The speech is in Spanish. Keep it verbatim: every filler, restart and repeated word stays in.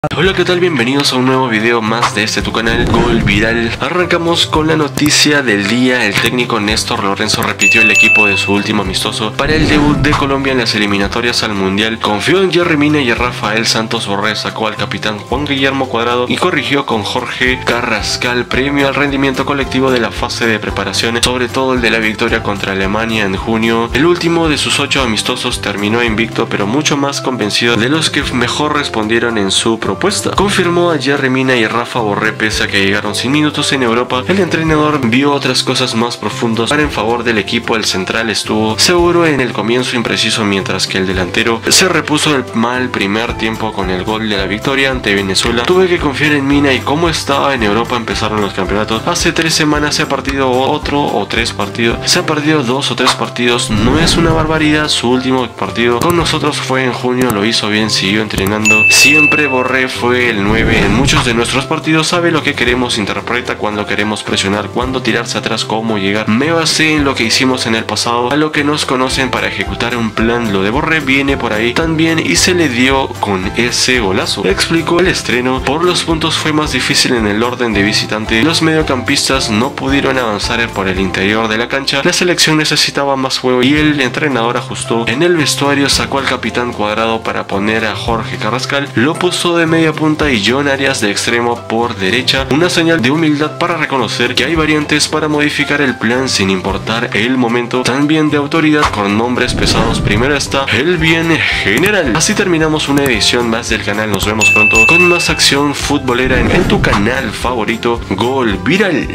Hola, ¿qué tal? Bienvenidos a un nuevo video más de este tu canal Gol Viral. Arrancamos con la noticia del día. El técnico Néstor Lorenzo repitió el equipo de su último amistoso para el debut de Colombia en las eliminatorias al Mundial. Confió en Yerry Mina y Rafael Santos Borré, sacó al capitán Juan Guillermo Cuadrado y corrigió con Jorge Carrascal, premio al rendimiento colectivo de la fase de preparación, sobre todo el de la victoria contra Alemania en junio. El último de sus ocho amistosos terminó invicto, pero mucho más convencido de los que mejor respondieron en su propuesta. Confirmó a Yerry Mina y Rafa Borré pese a que llegaron sin minutos en Europa. El entrenador vio otras cosas más profundas para en favor del equipo. El central estuvo seguro en el comienzo, impreciso, mientras que el delantero se repuso del mal primer tiempo con el gol de la victoria ante Venezuela. Tuve que confiar en Mina y como estaba en Europa empezaron los campeonatos. Hace tres semanas se ha perdido otro o tres partidos. Se ha perdido dos o tres partidos. No es una barbaridad. Su último partido con nosotros fue en junio. Lo hizo bien, siguió entrenando. Siempre Borré fue el nueve en muchos de nuestros partidos, sabe lo que queremos, interpreta cuando queremos presionar, cuándo tirarse atrás, cómo llegar. Me basé en lo que hicimos en el pasado, a lo que nos conocen para ejecutar un plan. Lo de Borré viene por ahí también y se le dio con ese golazo. Explicó el estreno. Por los puntos fue más difícil en el orden de visitante. Los mediocampistas no pudieron avanzar por el interior de la cancha. La selección necesitaba más juego y el entrenador ajustó. En el vestuario sacó al capitán Cuadrado para poner a Jorge Carrascal. Lo puso de media punta y John Arias de extremo por derecha, una señal de humildad para reconocer que hay variantes para modificar el plan sin importar el momento, también de autoridad con nombres pesados. Primero está el bien general. Así terminamos una edición más del canal. Nos vemos pronto con más acción futbolera en, en tu canal favorito Gol Viral.